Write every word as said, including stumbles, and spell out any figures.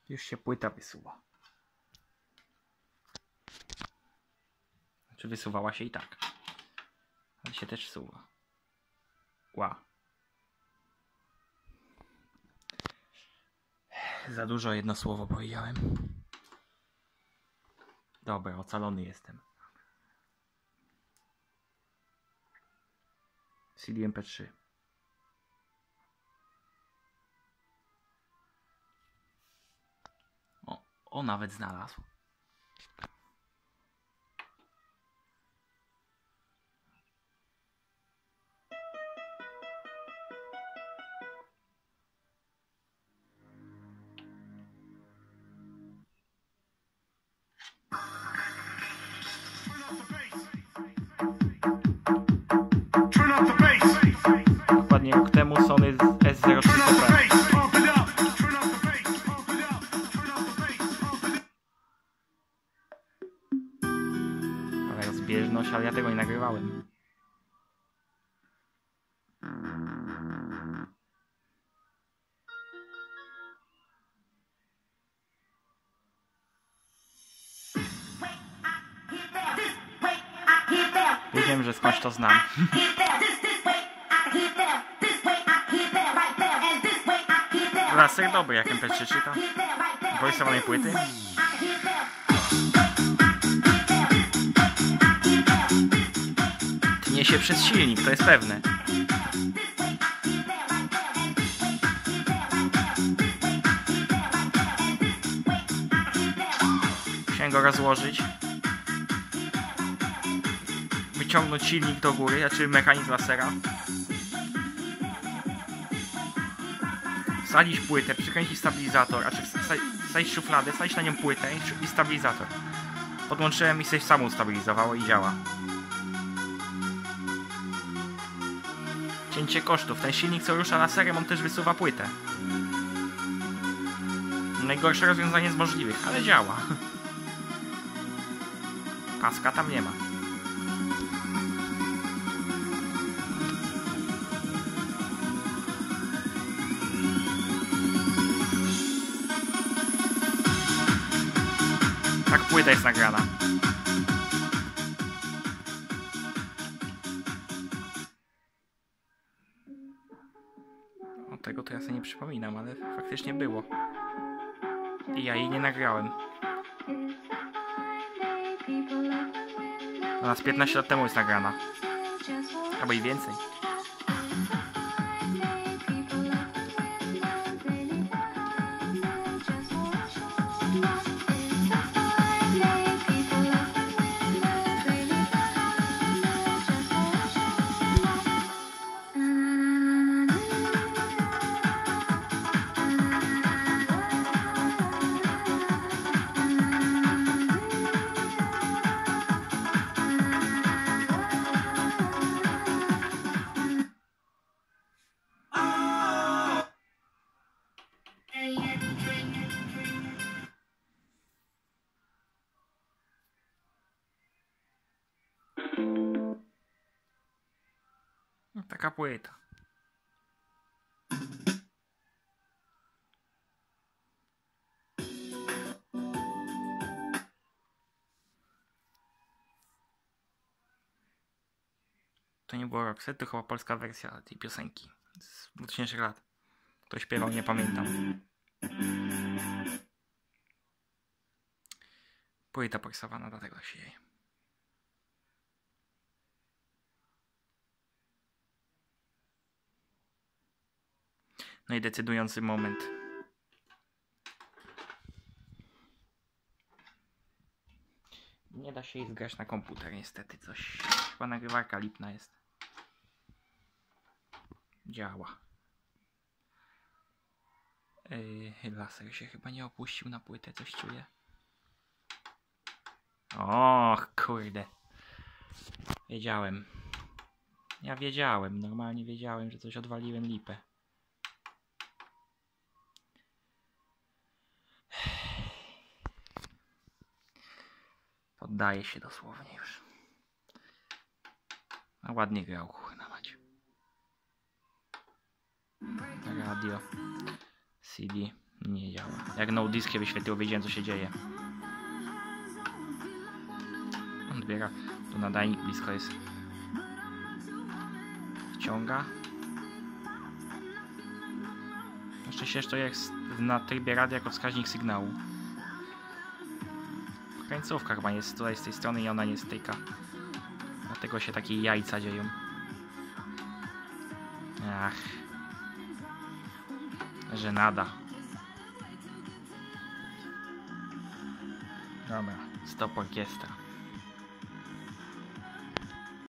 Już się płyta wysuwa. Znaczy wysuwała się i tak. Ale się też suwa. Ła. Za dużo jedno słowo powiedziałem. Dobra, ocalony jestem. C D M P trzy. O, o nawet znalazł. Dokładnie rok temu Sony S zero trzy T P. Ale rozbieżność, ale ja tego nie nagrywałem. Wiem, że skądś to znam. Laser dobry, jak M P trzy czyta. Voiceowanej płyty. Tnie się przez silnik, to jest pewne. Musiałem go rozłożyć. Wyciągnąć silnik do góry, znaczy mechanizm lasera. Wsadzić płytę, przykręcić stabilizator, znaczy wsadzić szufladę, wsadzić na nią płytę i stabilizator. Podłączyłem i się samo ustabilizowało i działa. Cięcie kosztów. Ten silnik, co rusza laserem, on też wysuwa płytę. Najgorsze rozwiązanie z możliwych, ale działa. Paska tam nie ma. Tak płyta jest nagrana. O tego to ja sobie nie przypominam, ale faktycznie było. I ja jej nie nagrałem. Ona z piętnaście lat temu jest nagrana. Albo i więcej. Taka płyta. To nie było Roxette, to chyba polska wersja tej piosenki z dwutysięcznych lat. Kto śpiewał, nie pamiętam. Płyta poksowana, dlatego się dzieje. No i decydujący moment. Nie da się jej zgrać na komputer niestety. Coś, chyba nagrywarka lipna jest. Działa. Yy, laser się chyba nie opuścił na płytę, coś czuję. Och, kurde. Wiedziałem. Ja wiedziałem, normalnie wiedziałem, że coś odwaliłem lipę. Poddaję się dosłownie już. A ładnie grał, kurna mać. Radio, C D, Nie działa. Jak no diskie wyświetliło, wiedziałem co się dzieje. Odbiera. Tu nadajnik blisko jest. Wciąga. Na szczęście to jest na trybie radia jako wskaźnik sygnału. Końcówka chyba jest tutaj z tej strony i ona nie styka. Dlatego się takie jajca dzieją. Ach. Żenada. Dobra, stop orkiestra.